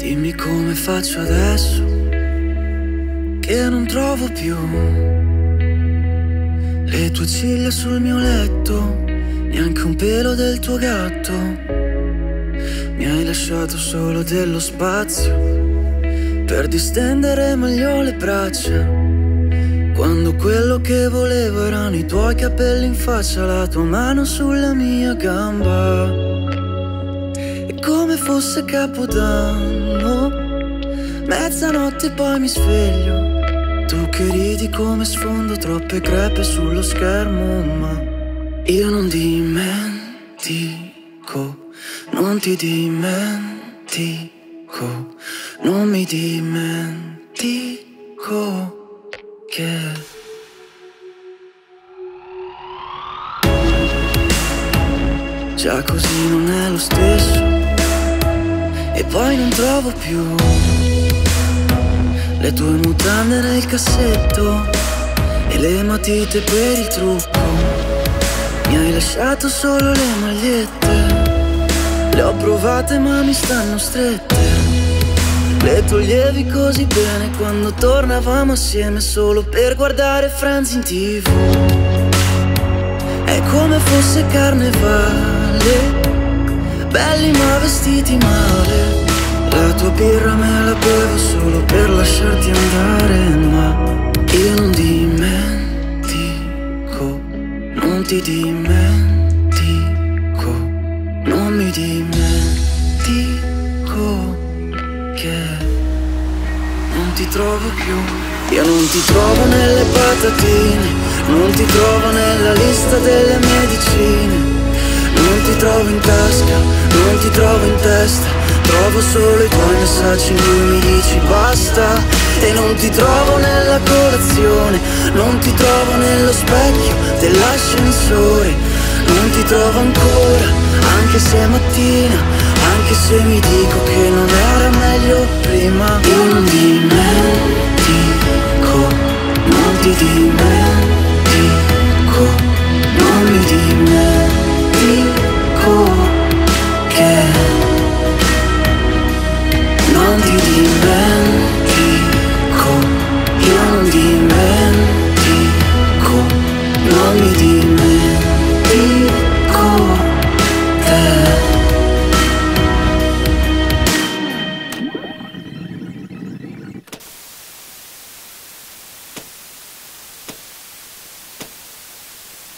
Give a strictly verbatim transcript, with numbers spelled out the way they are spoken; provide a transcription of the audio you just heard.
Dimmi come faccio adesso, che non trovo più le tue ciglia sul mio letto, neanche un pelo del tuo gatto. Mi hai lasciato solo dello spazio per distendere meglio le braccia, quando quello che volevo erano i tuoi capelli in faccia, la tua mano sulla mia gamba. E come fosse Capodanno, mezzanotte poi mi sveglio, tu che ridi come sfondo troppe crepe sullo schermo, ma io non dimentico, non ti dimentico, non mi dimentico che già così non è lo stesso, e poi non trovo più le tue mutande nel cassetto e le matite per il trucco. Mi hai lasciato solo le magliette, le ho provate ma mi stanno strette. Le toglievi così bene quando tornavamo assieme solo per guardare Friends in tv. È come fosse carnevale, belli ma vestiti male. La tua birra me la bevo solo per lasciarti andare, ma io non dimentico, non ti dimentico, non mi dimentico che non ti trovo più. Io non ti trovo nelle patatine, non ti trovo nella lista delle medicine, non ti trovo in tasca, non ti trovo in testa, trovo solo i tuoi messaggi in cui mi dici basta. E non ti trovo nella colazione, non ti trovo nello specchio dell'ascensore, non ti trovo ancora, anche se è mattina, anche se mi dico che non era meglio prima. Io